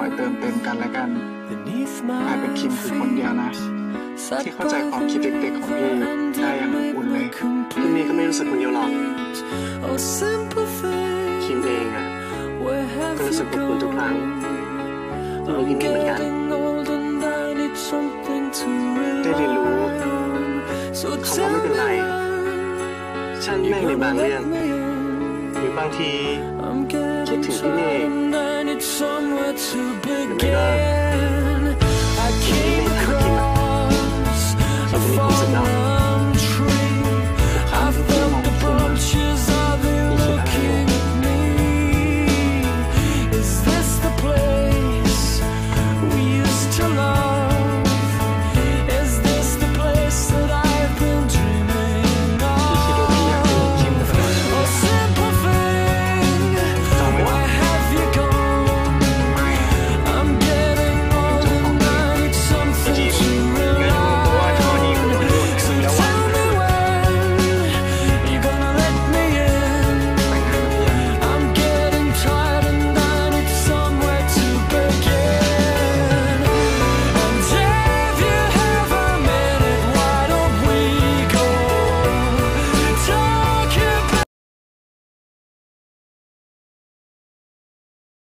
เติมเต็มกันและกันกลายเป็นคิมคือคนเดียวนะที่เข้าใจความคิดเด็กๆของพี่ได้อย่างอบอุ่นเลยพี่เมย์ก็ไม่รู้สึกคนเดียวหรอกคิมเองอ่ะก็รู้สึกอบอุ่นทุกครั้งที่มีพี่เมย์เหมือนกันได้เรียนรู้เขาว่าไม่เป็นไรฉันแม่งในบางเรื่องหรือบางทีคิดถึงพี่เมย์หรือไม่ก็คิดถึงพี่เมย์ทำให้คิมมีความสุขเนาะ